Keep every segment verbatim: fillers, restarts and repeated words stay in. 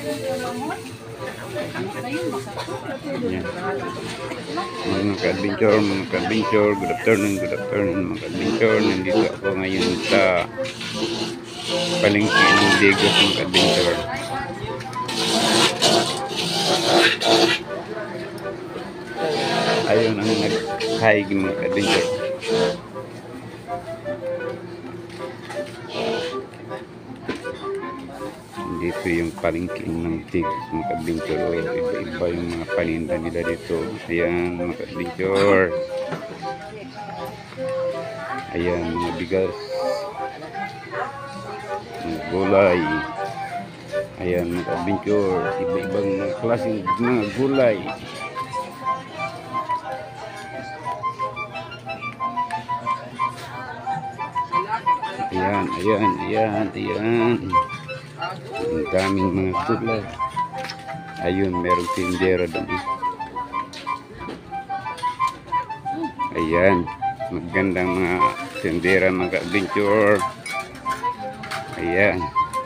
Yan. Mga ka-adventure, mga ka-adventure, good afternoon, good afternoon mga ka-adventure. Nandito ako ngayon sa palengke ng Digos mga ka-adventure. Ayun ang nag-hike mga ka-adventure. Dito yung palengke ng Digos mga ka-adventure. Iba-iba yung mga paninda nila dito. Ayan mga ka-adventure. Ayan mga bigas, mga gulay. Ayan mga ka-adventure. Iba-ibang mga klaseng mga gulay. Ayan, ayan, ayan, ayan. Ang daming mga gulay. Ayun, merong tindera doon. Ayan, magandang mga tindera mga adventure. Ayan.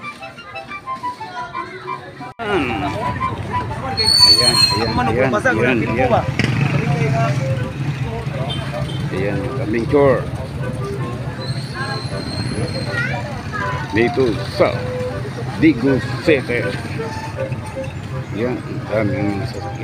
Ayan, ayan, ayan, ayan, ayan. Ayan, mga adventure. Dito sa Digos City. Yan, ang daming